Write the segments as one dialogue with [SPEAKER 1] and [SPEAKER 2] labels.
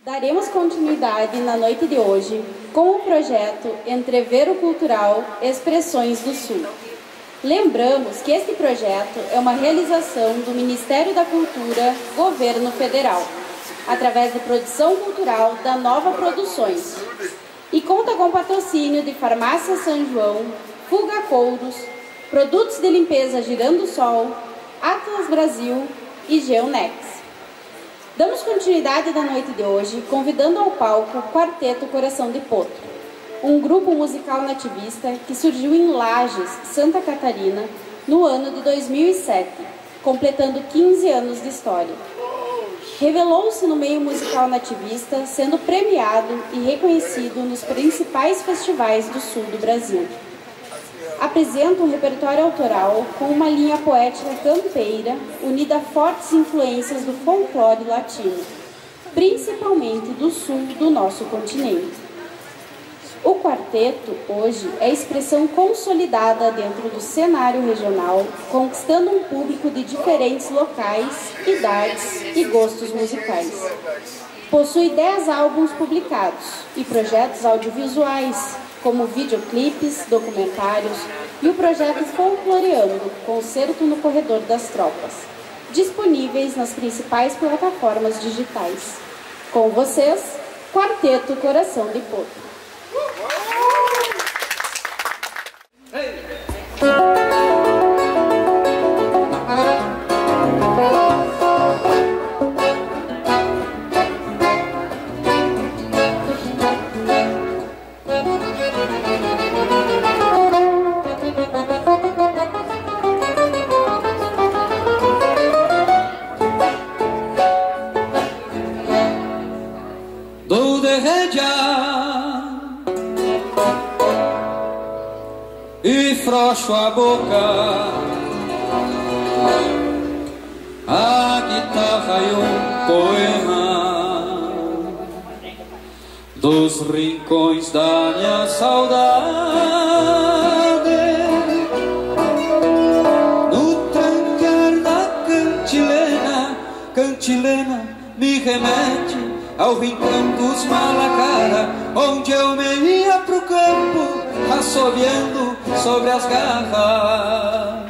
[SPEAKER 1] Daremos continuidade na noite de hoje com o projeto Entreveiro Cultural Expressões do Sul. Lembramos que este projeto é uma realização do Ministério da Cultura, Governo Federal, através de produção cultural da Nova Produções, e conta com patrocínio de Farmácia São João, Fuga Couros, Produtos de Limpeza Girando Sol, Atlas Brasil e Geonex. Damos continuidade da noite de hoje, convidando ao palco o Quarteto Coração de Potro, um grupo musical nativista que surgiu em Lages, Santa Catarina, no ano de 2007, completando 15 anos de história. Revelou-se no meio musical nativista, sendo premiado e reconhecido nos principais festivais do sul do Brasil. Apresenta um repertório autoral com uma linha poética campeira, unida a fortes influências do folclore latino, principalmente do sul do nosso continente. O quarteto, hoje, é expressão consolidada dentro do cenário regional, conquistando um público de diferentes locais, idades e gostos musicais. Possui 10 álbuns publicados e projetos audiovisuais, como videoclipes, documentários e o projeto Folcloreando, Concerto no Corredor das Tropas, disponíveis nas principais plataformas digitais. Com vocês, Quarteto Coração de Potro.
[SPEAKER 2] Frouxo a boca, a guitarra e um poema dos rincões da minha saudade. No trancar da cantilena, cantilena me remete ao rincão dos Malacara, onde eu me ia pro campo, assobiando sobre as garras.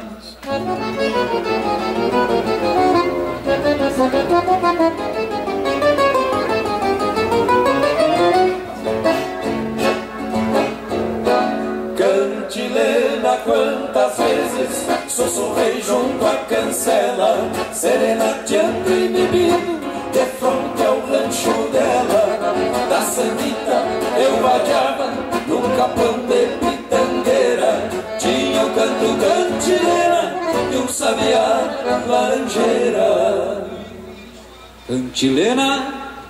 [SPEAKER 3] Cantilena, quantas vezes sussurrei junto à cancela, serenateando e bebido de fronte ao rancho dela. Da Sandita eu vadiava num capão de pitangueira, tinha o canto cantilena e um sabiá laranjeira.
[SPEAKER 2] Cantilena,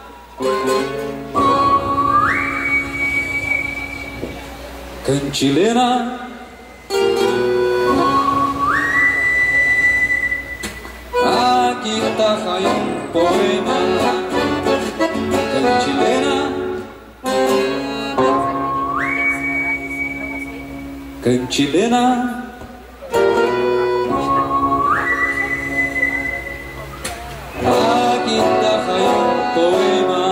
[SPEAKER 2] cantilena, a guitarra e um poema. Cantilena, cantilena, a guitarra e um poema.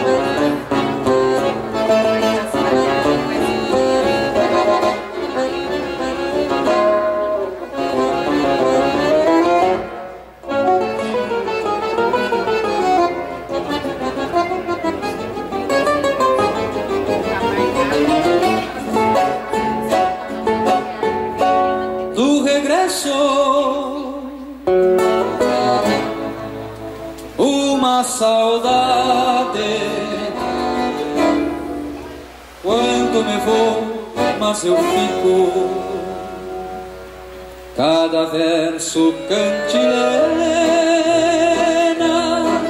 [SPEAKER 2] Uma saudade, quando me vou, mas eu fico. Cada verso cantilena,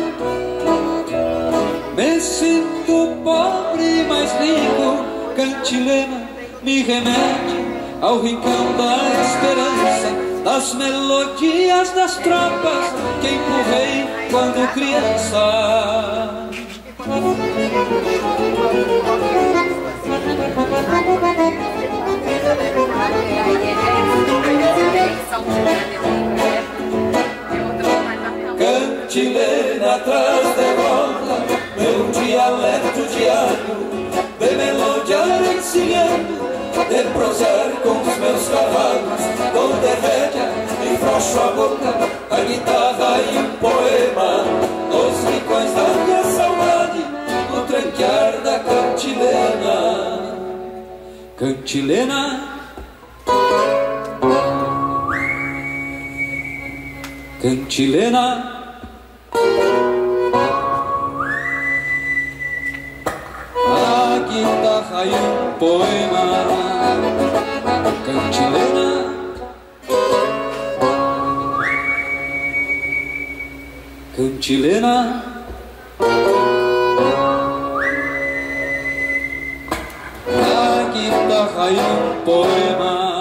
[SPEAKER 2] me sinto pobre, mas rico. Cantilena me remete ao rincão da esperança, das melodias das tropas que empurrei quando criança. Cantilena atrás de roda, meu dia
[SPEAKER 3] dialeto diário de melodiar encilhando, de prosar com os meus cavalos, dou de rédea e frouxo a boca, a guitarra e um poema, nos ricões da minha saudade, no tranquear da cantilena.
[SPEAKER 2] Cantilena, cantilena, a guitarra e um poema. Cantilena, cantilena, a guitarra e um poema.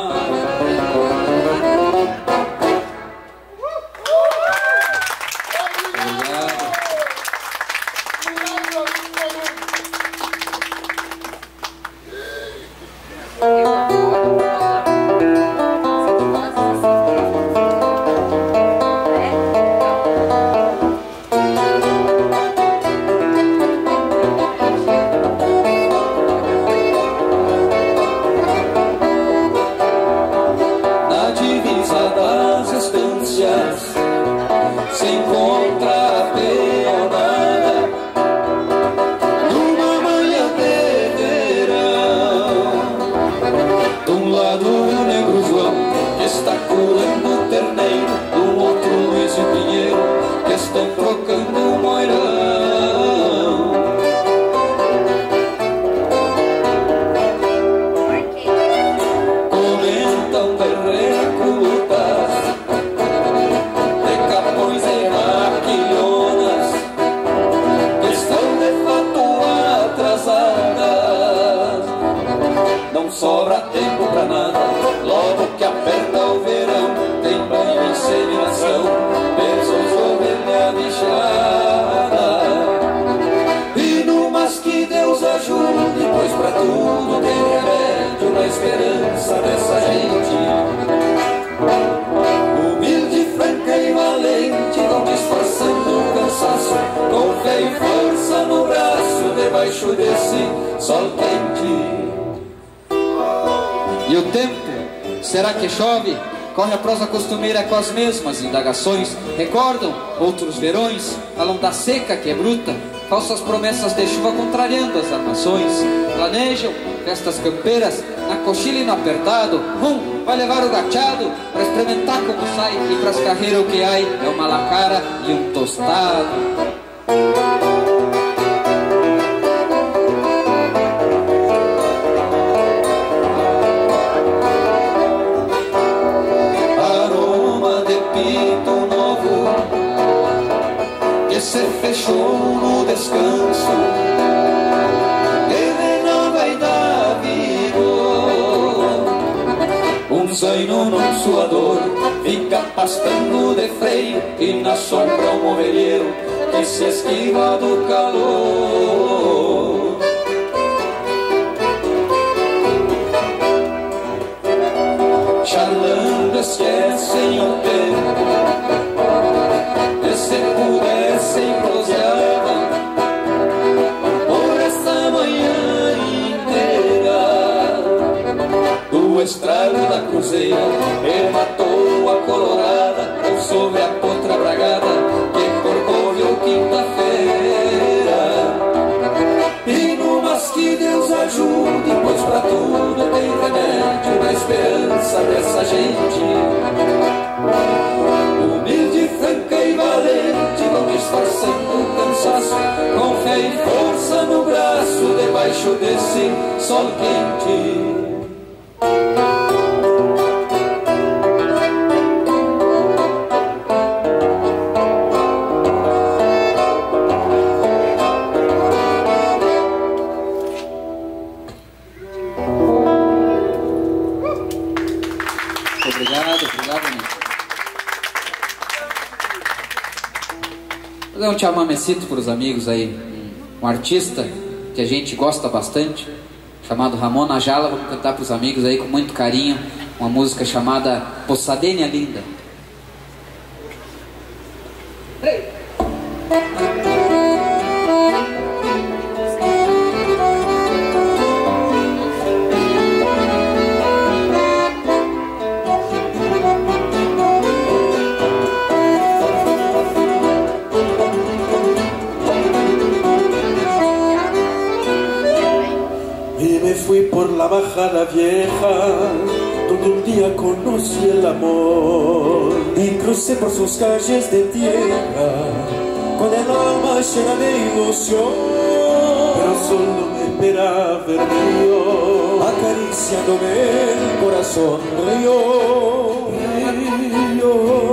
[SPEAKER 3] Se encontra a peonada numa manhã de verão. De um lado o negro João, que está curando o terneiro, do outro Luiz e Pinheiro, que estão trocando o moirão. Comentam berreco lutas de capões e maquilhonas, que estão de fato atrasadas. Não sobra tempo pra nada, logo que aperta o verão, tem banho e inseminação, beijos de ovelha bichada. E no mas que Deus ajude, pois pra tudo tem remédio, na esperança dessa gente humilde, franca e valente, vão disfarçando o cansaço, com fé e força no braço, debaixo desse sol quente.
[SPEAKER 4] E o tempo, será que chove? Corre a prosa costumeira com as mesmas indagações. Recordam outros verões, falam da seca que é bruta, falsas promessas de chuva contrariando as armações. Planejam festas campeiras, na coxilha e no apertado. Vai levar o gachado pra experimentar como sai, e pras carreiras o que há é uma lacara e um tostado.
[SPEAKER 3] Se fechou no descanso, ele não vai dar vigor. Um zaino num suador fica pastando de freio, e na sombra um ovelheiro que se esquiva do calor. Charlando esquecem o tempo, e se pudessem proseavam por essa manhã inteira. Do estrago da cruzeira ele matou a colorada, ou sobre a potra bragada que corcoveu quinta-feira. E no mas que Deus ajude, pois pra tudo tem remédio, na esperança dessa gente humilde, franca e valente, vão disfarçando o cansaço, com fé e força no braço, debaixo desse sol quente.
[SPEAKER 4] Obrigado, amigo. Vou dar um chamamecito para os amigos aí. Um artista que a gente gosta bastante, chamado Ramon Najala. Vamos cantar para os amigos aí com muito carinho uma música chamada Possadenia Linda. Hey.
[SPEAKER 5] fui por la bajada vieja, donde un día conocí el amor, y crucé por sus calles de tierra, con el alma llena de ilusión. Pero solo me esperaba el río, acariciándome el corazón. Río, río,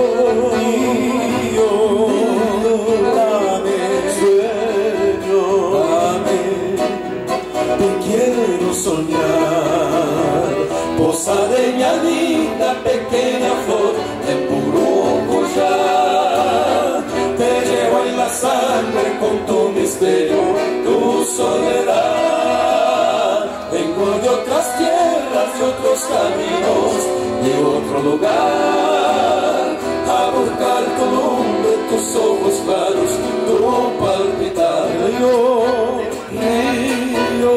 [SPEAKER 5] río, dame sueño, dame. Te quiero soñar, posadeña linda, pequeña flor de Purucuyá. Te llevo en la sangre con tu misterio, tu soledad. Vengo de otras tierras, de otros caminos, de otro lugar, a buscar tu nombre, tus ojos claros, tu palpitar. Río,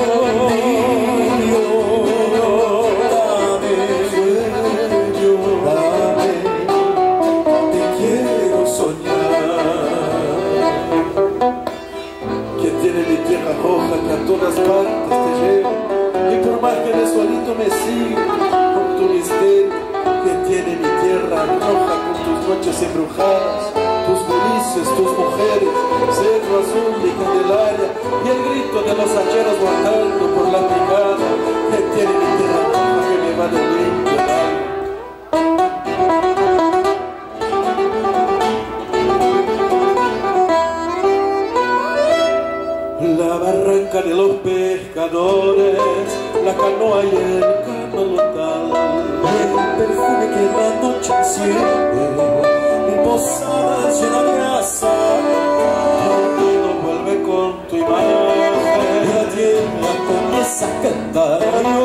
[SPEAKER 5] dame sueño, dame, te quiero soñar. Que tiene mi tierra roja que a todas partes te lleva, y por más que de solito me siga con tu misterio. Que tiene mi tierra roja con tus noches embrujadas, tus gurises, tus mujeres, cerro azul y candelaria, y el grito de los hacheros bajando por la picada. Que tiene mi tierra roja que me va de limpio el alma. La barranca de los pescadores, la canoa y el canolotal, el perfume que la noche enciende, mi posada llena de azar. Todo vuelve con tu imagen, y la tierra comienza a cantar.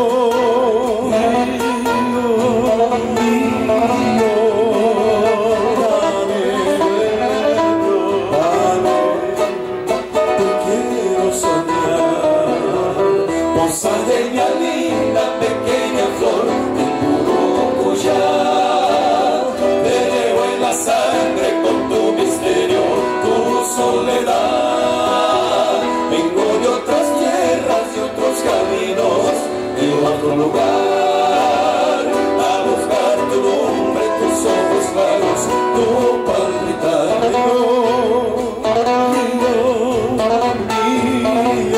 [SPEAKER 5] Posadeña linda, pequeña flor de Purucuyá. Te llevo en la sangre con tu misterio, tu soledad. Vengo de otras tierras, de otros caminos, de otro lugar, a buscar tu nombre, tus ojos claros, tu palpitar. Río, río,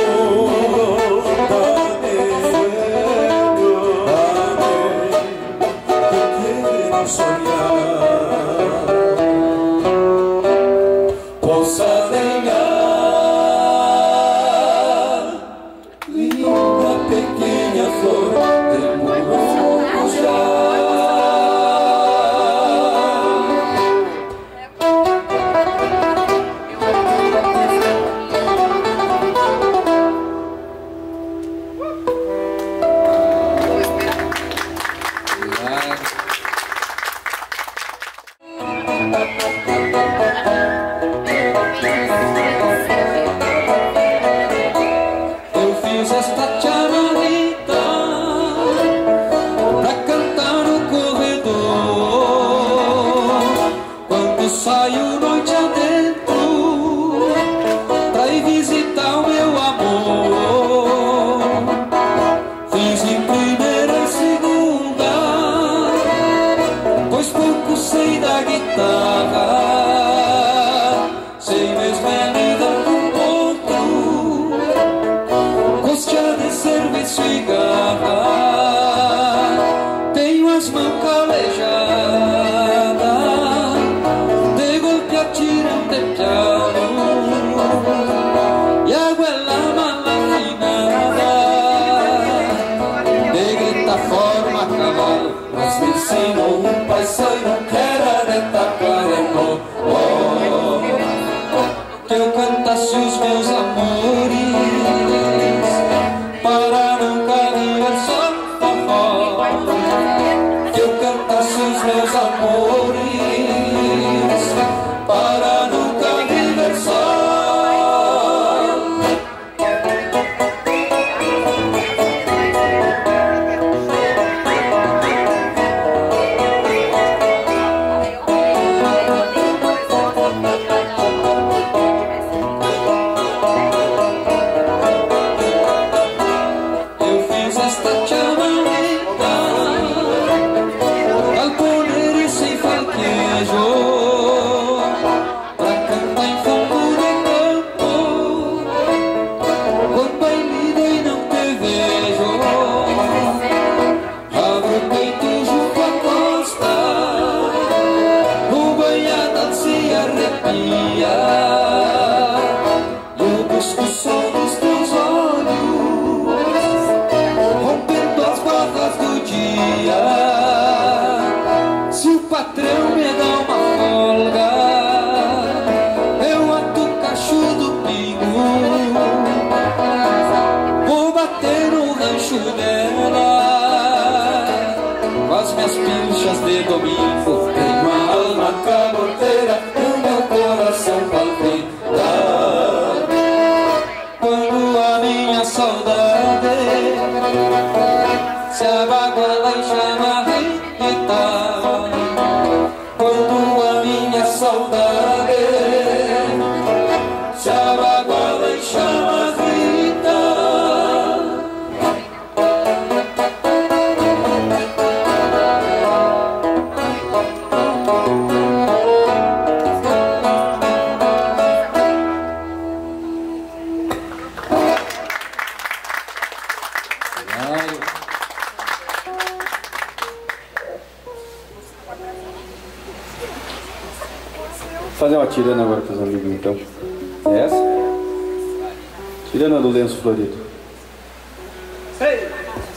[SPEAKER 4] rancho dela, com as minhas pilchas de domingo. Tenho a alma caborteira e o meu coração palpita quando a minha saudade se abaguala e chama Rita. Quando a minha saudade se abaguala e chama Rita.
[SPEAKER 6] Vou fazer uma tirana agora para os amigos, então. É essa? Tirana do lenço florido. Hey!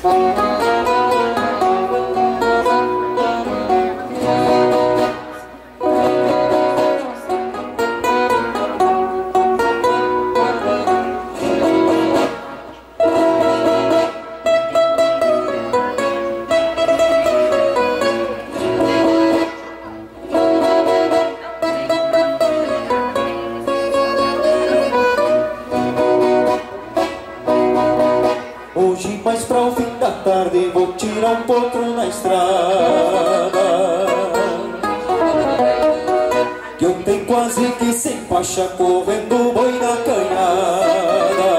[SPEAKER 3] Hoje, mais pra o fim da tarde, vou tirar um potro na estrada, que eu tenho quase que sem faixa, correndo boi na canhada.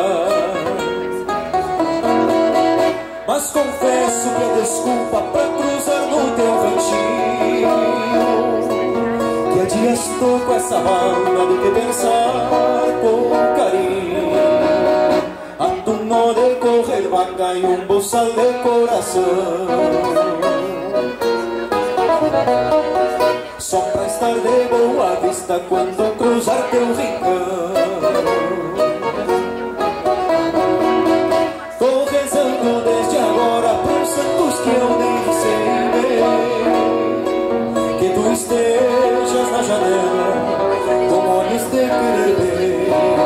[SPEAKER 3] Mas confesso que é desculpa pra cruzar no teu ventinho, que há dias tô com essa alma de te pensar com carinho. Ando um nó de correr vaca e um bolsal de coração, só pra estar de boa vista quando cruzar teu rincão. Tô rezando desde agora pros santos que eu nem sei ver, que tu estejas na janela com olhos de querer ver.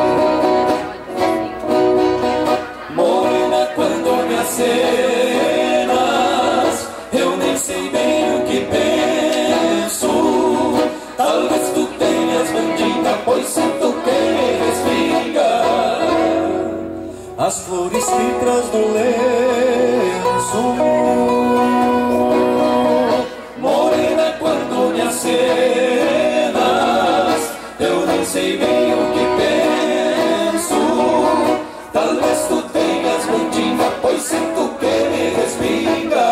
[SPEAKER 3] Morena, quando me acenas, eu nem sei bem o que penso. Talvez tu tenhas mandinga, pois sinto que me respinga as flores filtras do lenço. Morena, quando me acenas, eu nem sei bem o que penso. Talvez tu tenhas mandinga, pois sinto que me respinga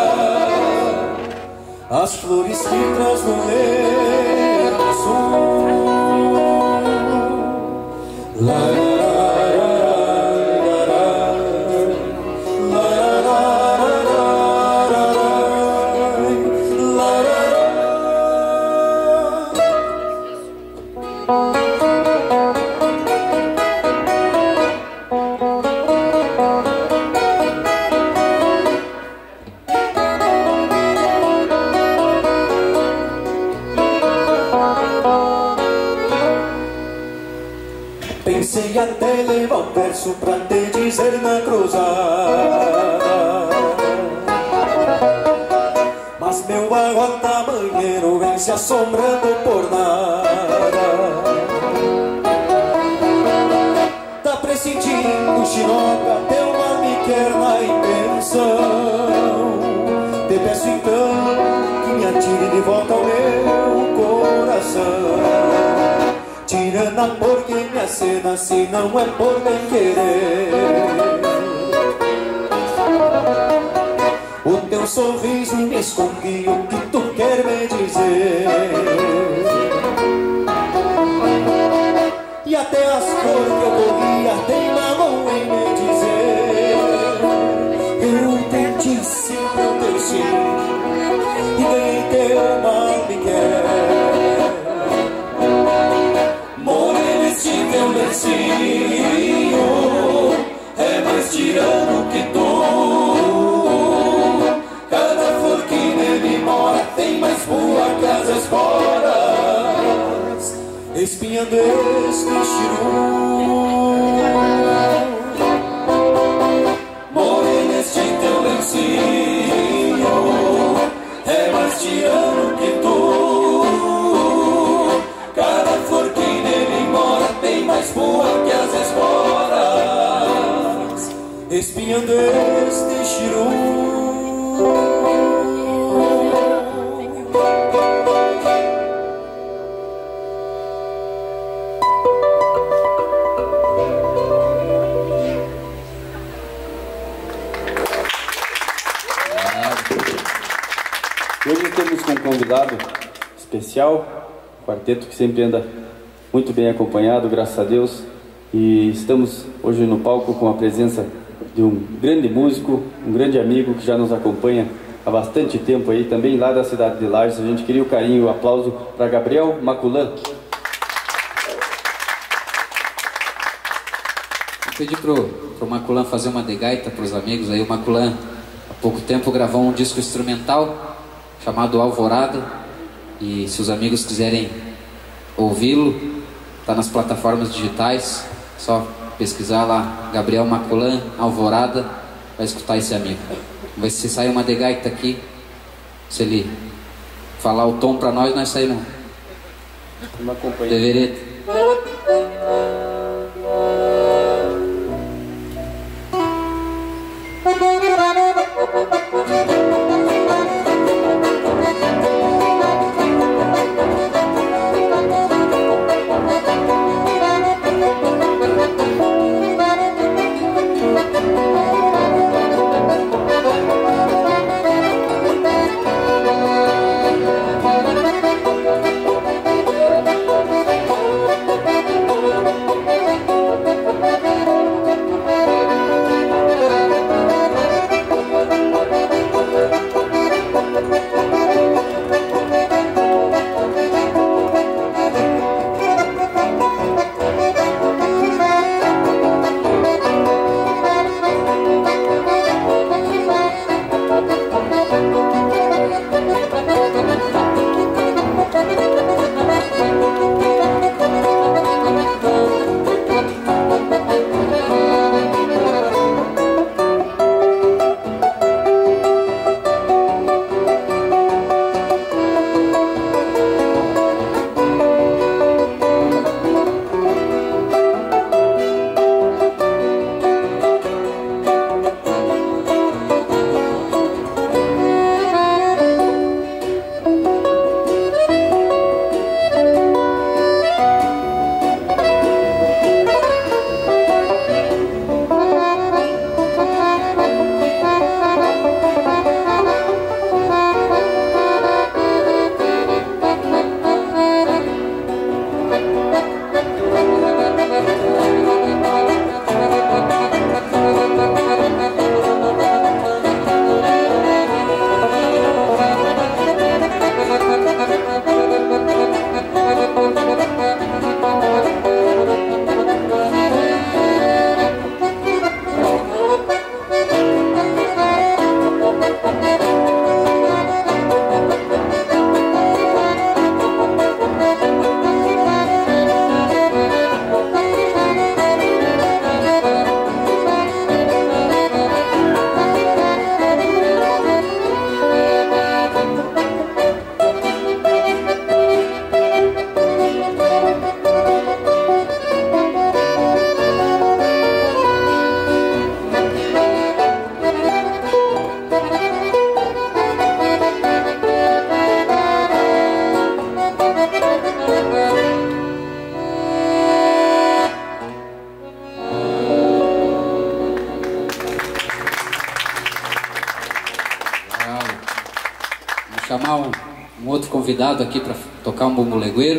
[SPEAKER 3] as flores filtras do lenço. Pensei até levar um verso pra te dizer na cruzada, mas meu aguenta banheiro vem se assombrando por nada. Tá pressentindo, Chinoca, teu mal me quer na intenção. Te peço então que me atire de volta ao meu coração. Tirana, porque me acena, se não é por bem querer. O teu sorriso me esconde o que tu quer me dizer, e até as cores que eu corria tem mamão em me dizer. Eu tentei sempre o teu sim e ganhei teu mal me quer. Teu lencinho é mais tirano que tu. Cada flor que nele mora tem mais rua que as esporas, espinhando este chiru. Morena, este espinhando este chiru.
[SPEAKER 6] Hoje temos com um convidado especial, um quarteto que sempre anda muito bem acompanhado, graças a Deus. E estamos hoje no palco com a presença de um grande músico, um grande amigo que já nos acompanha há bastante tempo aí, também lá da cidade de Lages. A gente queria o carinho e o aplauso para Gabriel Maculan.
[SPEAKER 4] Vou pedir pro Maculan fazer uma de gaita para os amigos aí. O Maculan há pouco tempo gravou um disco instrumental chamado Alvorada, e se os amigos quiserem ouvi-lo, está nas plataformas digitais, só pesquisar lá Gabriel Maculan, Alvorada, vai escutar esse amigo. Vamos ver se sai uma de gaita aqui. Se ele falar o tom para nós saímos de vereda. Chamar um outro convidado aqui para tocar um bumbo legueiro.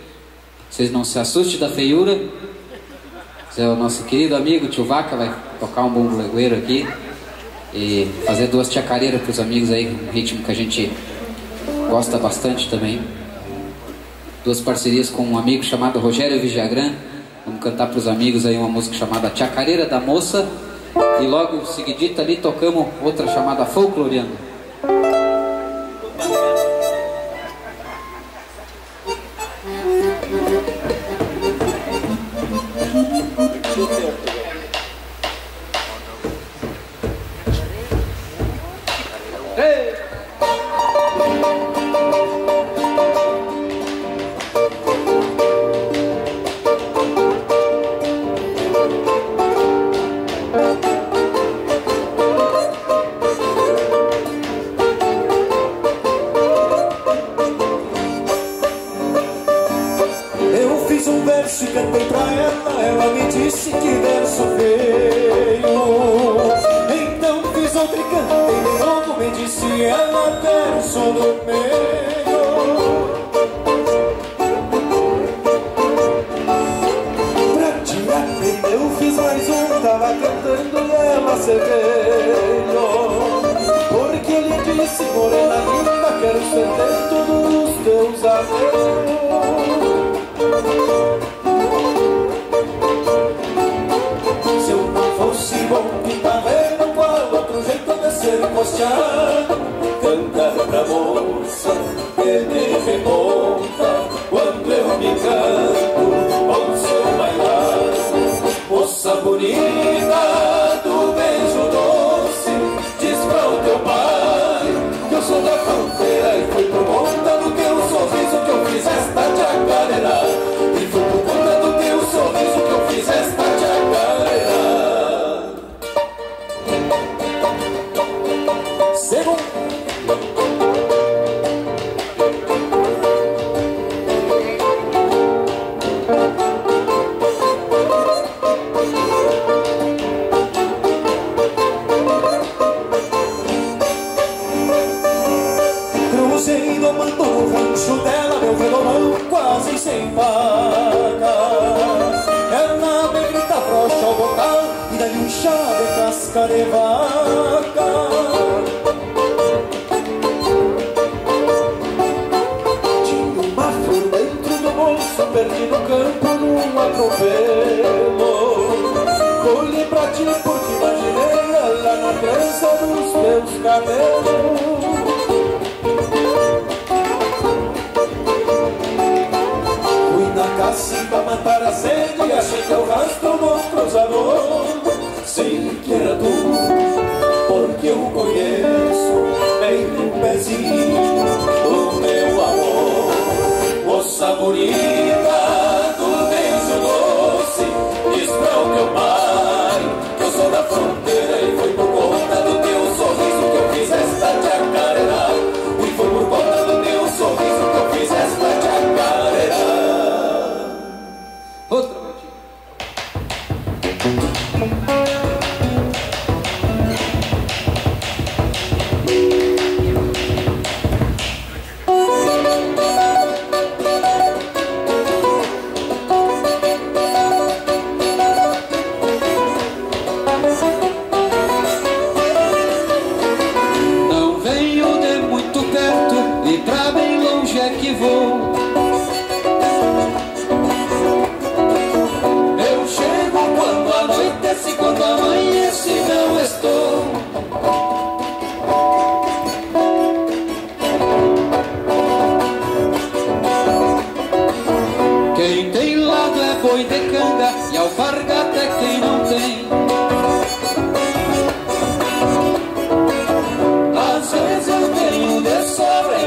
[SPEAKER 4] Vocês não se assustem da feiura. Esse é o nosso querido amigo Tio Vaca, vai tocar um bumbo legueiro aqui e fazer duas chacareiras para os amigos aí, um ritmo que a gente gosta bastante também. Duas parcerias com um amigo chamado Rogério Vijagrã. Vamos cantar para os amigos aí uma música chamada Chacareira da Moça, e logo seguidita ali tocamos outra chamada Folcloreando.
[SPEAKER 3] verso do meio. Pra tirar eu fiz mais um, tava cantando e ela se veio. Porque ele disse, morena linda, quero ser dentro dos teus anéis. Se eu não fosse bom guitarreiro, qual outro jeito de ser costeado? Cantar pra moça que me remonta quando eu me canto ao seu bailar. Moça bonita do beijo doce, diz pra o teu pai que eu sou da fronteira e foi por conta do teu sorriso que eu fiz esta chacarera. E foi por conta do teu sorriso que eu fiz esta chacarera. Segundo. Cruzei domando o rancho dela, meu redomão quase sem vaca. Ela me grita frouxa ao bocal e dá-lhe um chá de casca de vaca. Tinha uma flor dentro do bolso, perdi no campo num atropelo. Colhi pra ti porque imaginei ela na trança dos meus cabelos. Cacimba matar a sede, achei teu rastro no cruzador. Sei que era tu, porque eu conheço bem o pezinho do meu amor. Moça bonita do beijo doce, diz pra o teu pai que eu sou da fronteira e foi por conta do teu sorriso que eu fiz esta chacarera. E foi por conta do teu sorriso que eu fiz esta chacarera. Outra batida. Não venho de muito perto e pra bem longe é que vou. Quando amanhece não estou. Quem tem lado é boi de canga e alpargata é quem não tem. Às vezes eu tenho de sobra.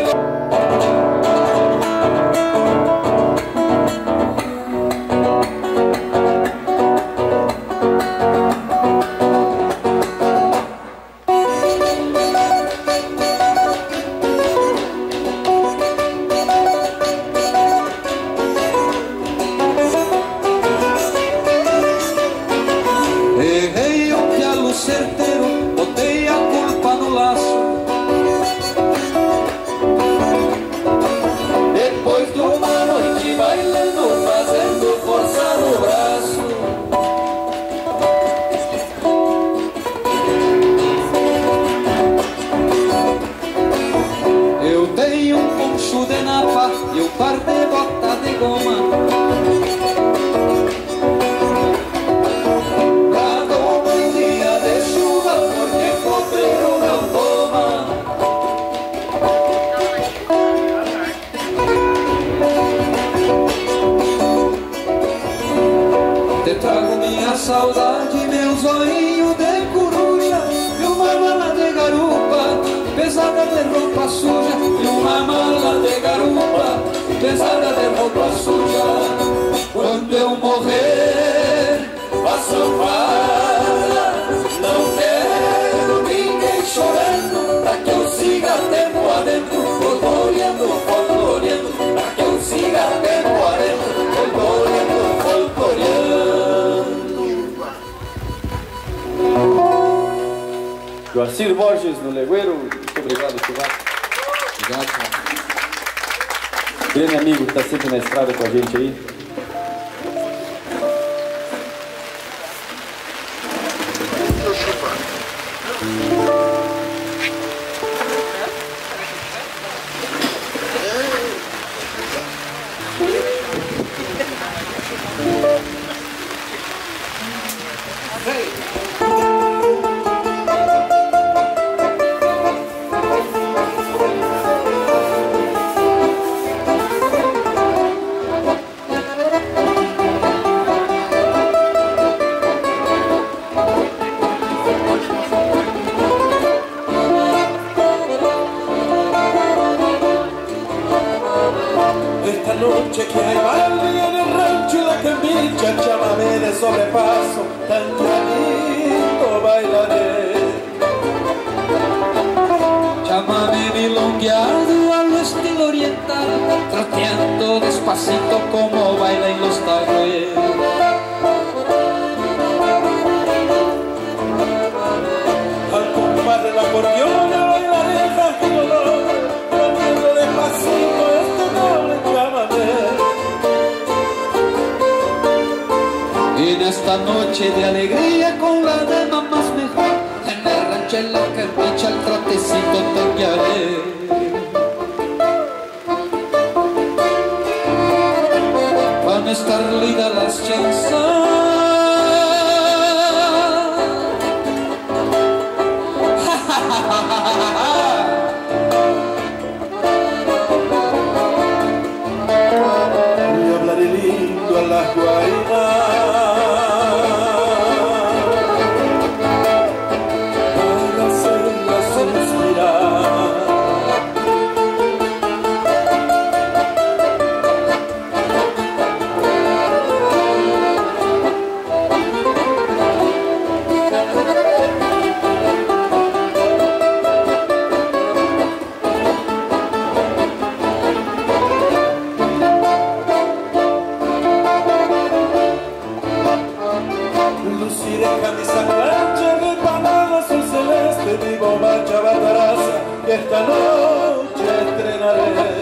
[SPEAKER 3] Errei um pialo certeiro, botei a culpa no laço. Depois de uma noite bailando, fazendo força no braço. Eu tenho um poncho de napa e um par de bota de goma. Te trago minha saudade, meu zoinho de coruja e uma mala de garupa pesada de roupa suja. E uma mala de garupa pesada de roupa suja. Quando eu morrer, faço fala. Não quero ninguém chorando, pra que eu siga tempo adentro, folcloreando, folcloreando, pra que eu siga tempo adentro, folcloreando, folcloreando.
[SPEAKER 6] Joacir Borges, no Legüero. Muito obrigado, Churrasco.
[SPEAKER 4] Obrigado, cara.
[SPEAKER 6] Grande amigo que está sempre na estrada com a gente aí.
[SPEAKER 5] Esta noche que hay baile en el rancho y la cambicha, chámame de sobrepaso, tan clarito bailaré.
[SPEAKER 4] Chámame milongueado al estilo oriental, troteando despacito como bailan los tagüeros.
[SPEAKER 5] Al compás del acordeón bailaré el dolor, troteando despacito este noble chámame.
[SPEAKER 4] Y en esta noche de alegría con la dama más mejor, en el rancho en la carpicha el trotecito toquearé. Van a estar lindas las chanzas,
[SPEAKER 5] Y hablaré lindo a las guainas para hacerlas suspirar. Luciré camisa blanca de panal azul celeste, mi bombacha bataraza, que esta noche estrenaré.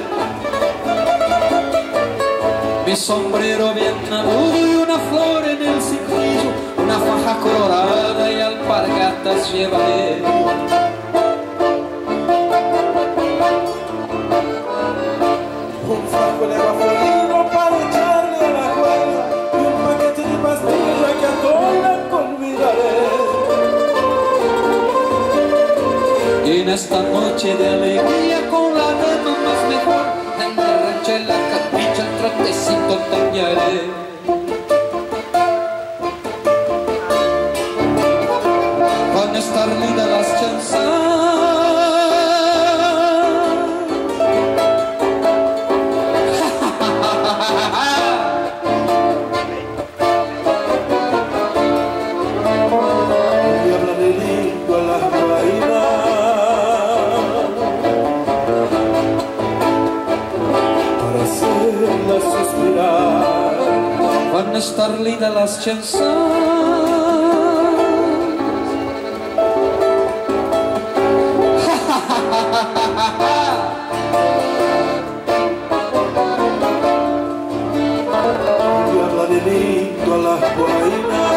[SPEAKER 4] mi sombrero bien agudo y una flor en el cintillo, una faja colorada y alpargatas llevaré.
[SPEAKER 5] Un frasco de agua florida para echarle a la cuerda y un paquete de pastillas que a todas convidaré.
[SPEAKER 4] Y en esta noche de alegría con la dama más mejor, en el rancho en la capicha el trotecito tañaré. Van a estar lindas las chanzas,
[SPEAKER 5] Y hablaré lindo a las guainas para hacerlas suspirar.
[SPEAKER 4] van a estar lindas las chanzas.
[SPEAKER 5] Y hablaré lindo a las guainas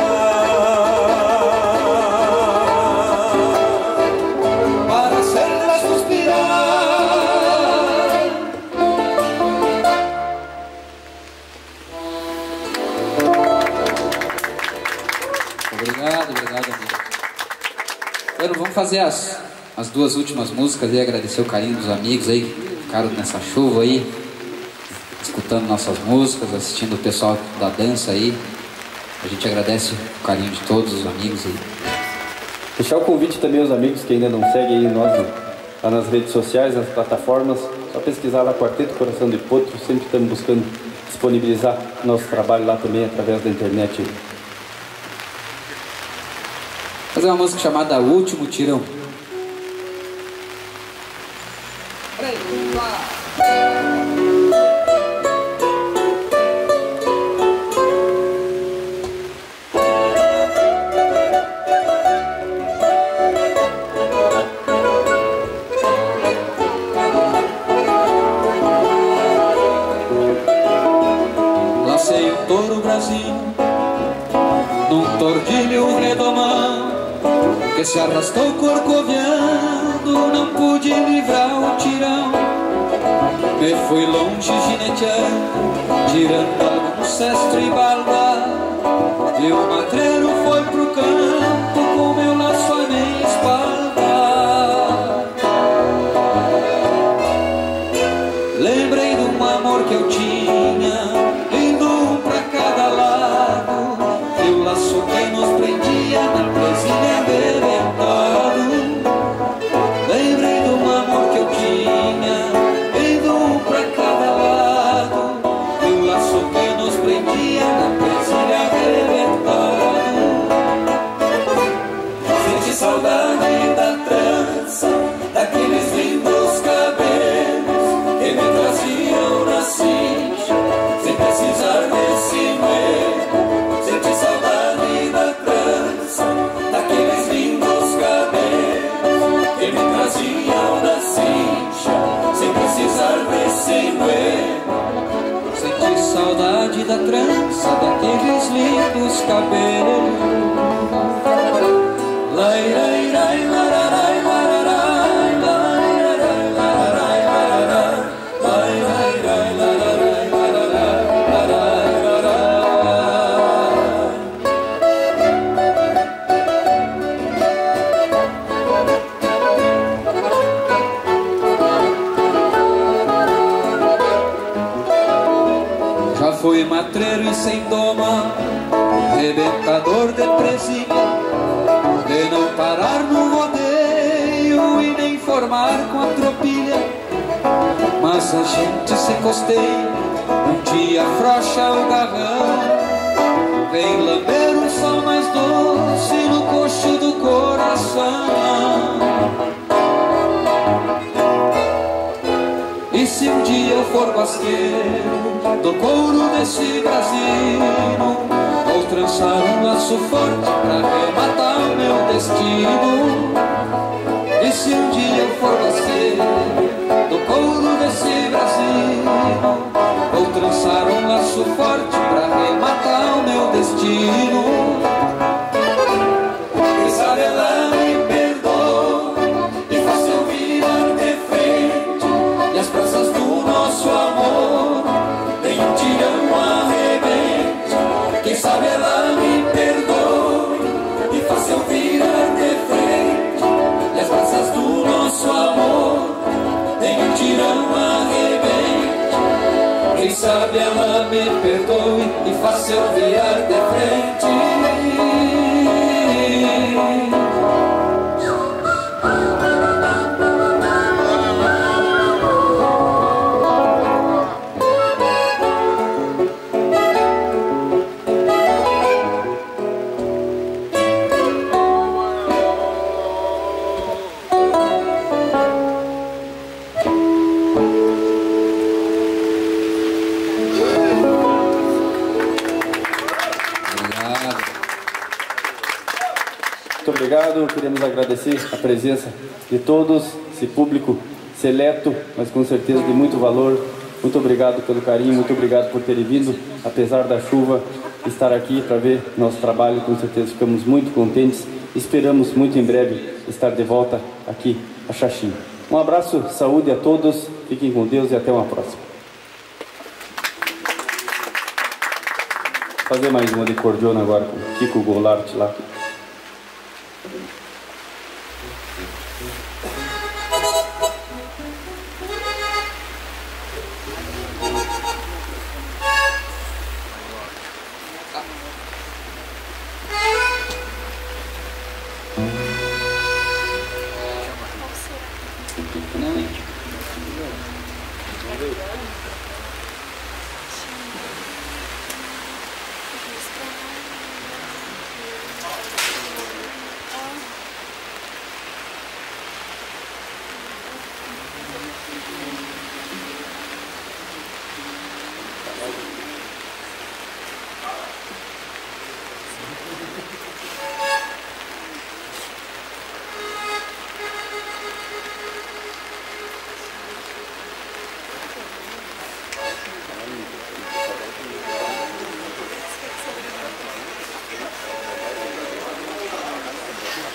[SPEAKER 5] para hacerlas suspirar.
[SPEAKER 4] Obrigado, amigo. Bueno, vamos fazer as duas últimas músicas e agradecer o carinho dos amigos aí, que ficaram nessa chuva aí, escutando nossas músicas, assistindo o pessoal da dança aí. A gente agradece o carinho de todos os amigos aí.
[SPEAKER 6] Deixar o convite também aos amigos que ainda não seguem aí nós lá nas redes sociais, nas plataformas. Só pesquisar lá Quarteto Coração de Potro. Sempre estamos buscando disponibilizar nosso trabalho lá também através da internet.
[SPEAKER 4] Fazer uma música chamada Último Tirão.
[SPEAKER 2] que se arrastou corcoviando, não pude livrar o tirão. Me fui longe gineteando, girando algum cestro e balda, e o matreiro foi pro campo com meu laço à minha espalda. Lembrei de um amor que eu tinha, indo um pra cada lado, e o laço que nos prendia na presilha arrebentado. Lembrei de um amor que eu tinha, indo um pra cada lado, e o laço que nos prendia na presilha arrebentado. Senti saudade da trança, daqueles lindos cabelos que me traziam na cincha, sem precisar desse medo. Senti saudade da trança, daqueles lindos cabelos que me traziam na cincha, sem precisar desse medo. Senti saudade da trança, daqueles lindos cabelos. Lai, lai, lai, lararai, lararai, lai, lararai, lararai, lararai, lai, lai, lai, lararai, lararai, lararai, lararai. Já fui matreiro e sem doma, rebentador de presilha, de não parar no rodeio e nem formar com a tropilha. Mas a gente se costeia, um dia afrouxa o garrão, vem lamber um sol mais doce no coxo do coração. E se um dia eu for basqueiro do couro desse Brasil, vou trançar um laço forte pra rematar o meu destino. E se um dia eu for basqueiro do couro desse Brasil, vou trançar um laço forte pra rematar o meu destino. Quem sabe ela me perdoa e faça eu virar de frente, e as praças do nosso amor tem um tirão arrebente. Quem sabe ela me perdoe e faça eu virar de frente, e as praças do nosso amor tem um tirão arrebente. Quem sabe ela me perdoe e faça eu virar de frente.
[SPEAKER 6] Muito obrigado, queremos agradecer a presença de todos, esse público seleto, mas com certeza de muito valor. Muito obrigado pelo carinho, muito obrigado por terem vindo, apesar da chuva, estar aqui para ver nosso trabalho. Com certeza ficamos muito contentes, esperamos muito em breve estar de volta aqui a Xaxim. Um abraço, saúde a todos, fiquem com Deus e até uma próxima. Vou fazer mais uma de cordiona agora com o Kiko Goulart lá.
[SPEAKER 5] Thank you.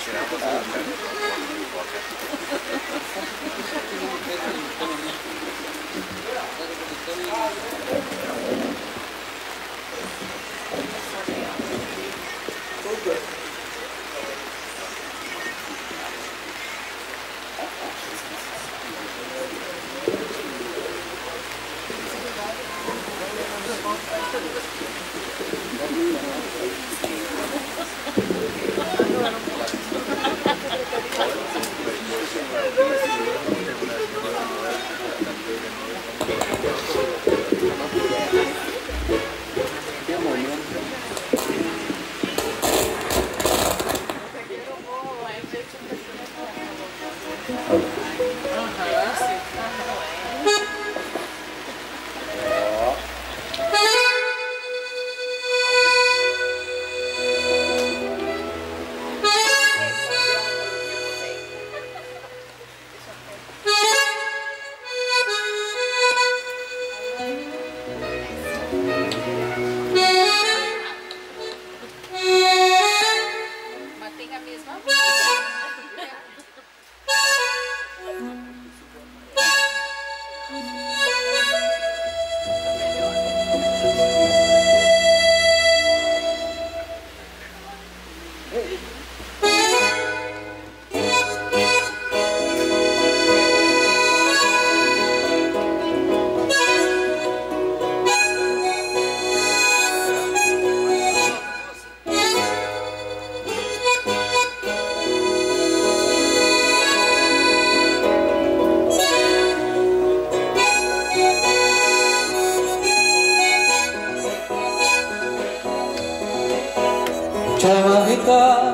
[SPEAKER 3] Chama Rita,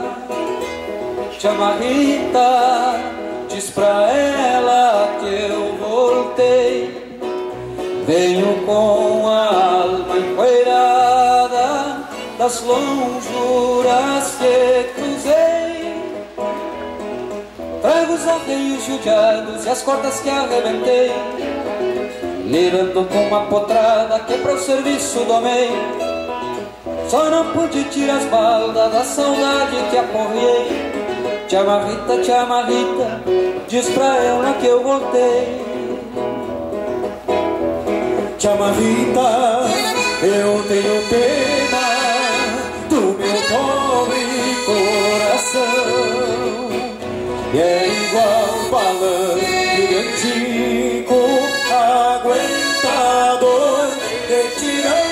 [SPEAKER 3] chama Rita, diz pra ela que eu voltei. Venho com a alma empoeirada das lonjuras que cruzei. Trago os arreios judiados e as cordas que arrebentei, lirando com uma potrada que pro serviço domei. Só não pude tirar as baldas da saudade que aporriei. Chama Rita, diz pra ela que eu voltei.
[SPEAKER 2] Chama Rita, eu tenho pena do meu pobre coração. E é igual palanque antigo, aguentador de tirão.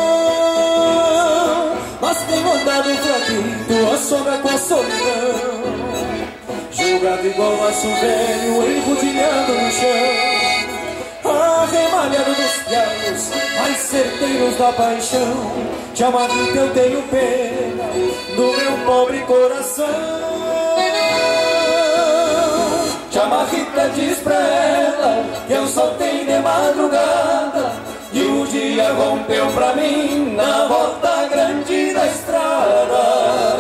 [SPEAKER 2] Mas tenho andado fraquinho, a sombra com a solidão, jogado igual aço velho, enrodilhado no chão, arremalhado dos pianos mais certeiros da paixão. Chama Rita, eu tenho pena do meu pobre coração. Chama Rita, diz pra ela que eu soltei de madrugada e o dia rompeu pra mim na volta grande da estrada.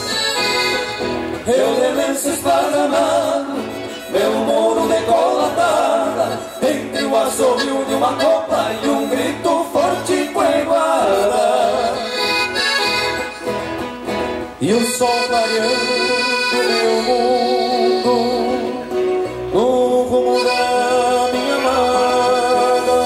[SPEAKER 2] Eu de lenço esparramado, meu muro decolatada, entre o assobio de uma copa e um grito forte coiguada. E o sol clareando meu mundo no rumo da minha amada.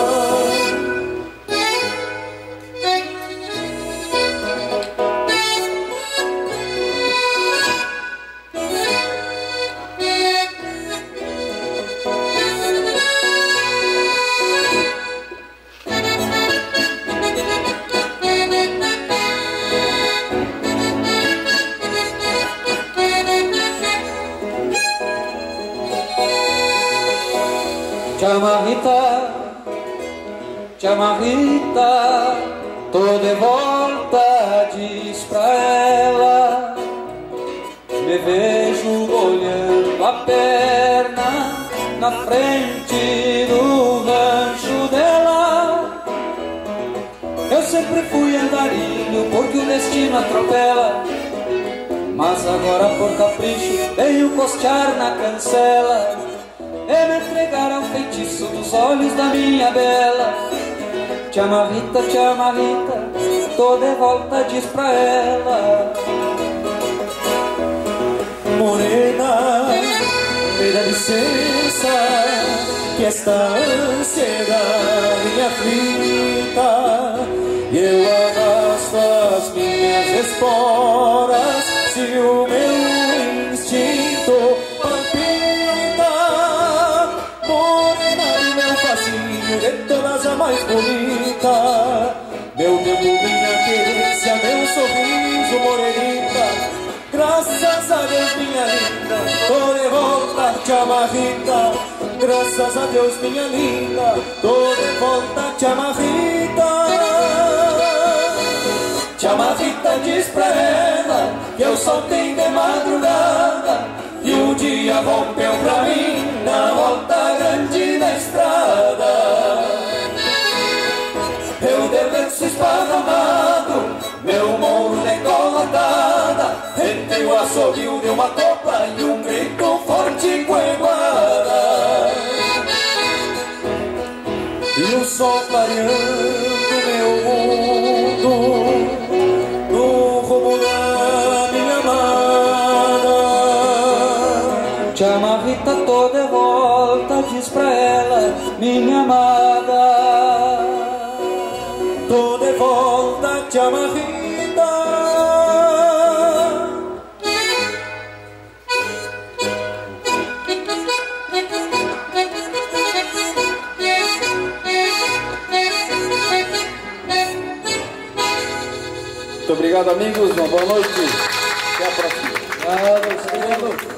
[SPEAKER 2] Chama Rita, tô de volta, diz pra ela. Me vejo olhando a perna na frente do rancho dela. Eu sempre fui andarilho porque o destino atropela, mas agora por capricho venho costear na cancela e me entregar ao feitiço dos olhos da minha bela. Chama Rita, tô de volta, diz pra ela.
[SPEAKER 3] Morena, me dá licença, que esta ansiedade me aflita, e eu arrasto as minhas esporas, se o meu instinto palpita. Morena do meu facinho, de todas a mais bonita, meu tempo, minha querência, meu sorriso, morenita. Graças a Deus, minha linda, tô de volta, chamarrita. Graças a Deus, minha linda, tô de volta, chamarrita. Chamarrita diz pra ela que eu soltei de madrugada e o dia rompeu pra mim na volta grande da estrada. Eu de lenço esparramado, meu morro decolatada, entre o assobio de uma copla e um grito forte coeguada. E o sol clareando meu mundo no rumo da minha amada.
[SPEAKER 4] Chamarrita, tô de volta, diz pra ela, minha amada.
[SPEAKER 3] Tô de volta, chamarrita.
[SPEAKER 6] Muito obrigado, amigos. Uma boa noite. Até a próxima.
[SPEAKER 4] Obrigado.